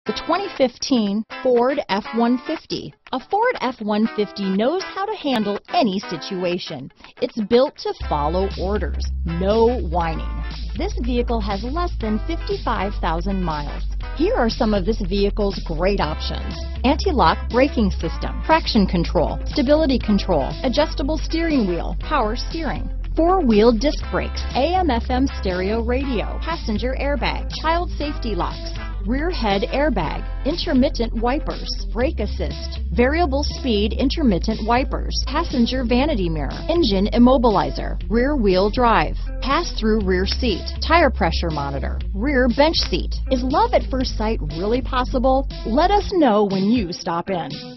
The 2015 Ford F-150. A Ford F-150 knows how to handle any situation. It's built to follow orders, no whining. This vehicle has less than 55,000 miles. Here are some of this vehicle's great options: anti-lock braking system, traction control, stability control, adjustable steering wheel, power steering, four-wheel disc brakes, AM/FM stereo radio, passenger airbag, child safety locks, rear head airbag, intermittent wipers, brake assist, variable speed intermittent wipers, passenger vanity mirror, engine immobilizer, rear wheel drive, pass-through rear seat, tire pressure monitor, rear bench seat. Is love at first sight really possible? Let us know when you stop in.